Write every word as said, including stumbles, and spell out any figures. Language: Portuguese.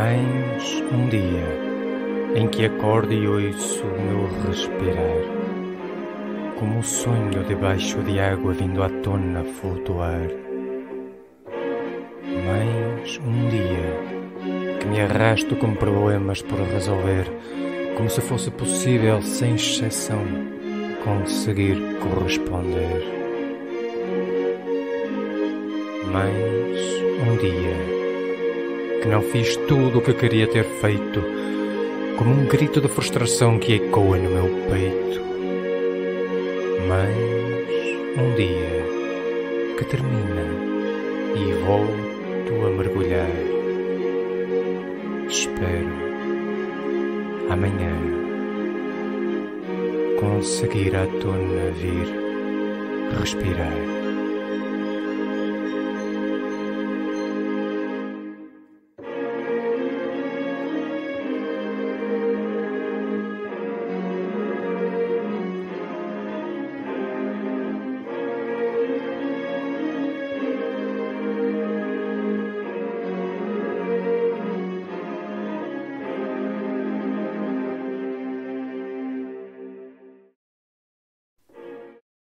Mais um dia em que acordo e ouço o meu respirar, como um sonho debaixo de água vindo à tona flutuar. Mais um dia que me arrasto com problemas por resolver, como se fosse possível, sem exceção, conseguir corresponder. Mais um dia que não fiz tudo o que queria ter feito, como um grito de frustração que ecoa no meu peito. Mais um dia que termina e volto a mergulhar. Espero amanhã conseguir à tona vir respirar.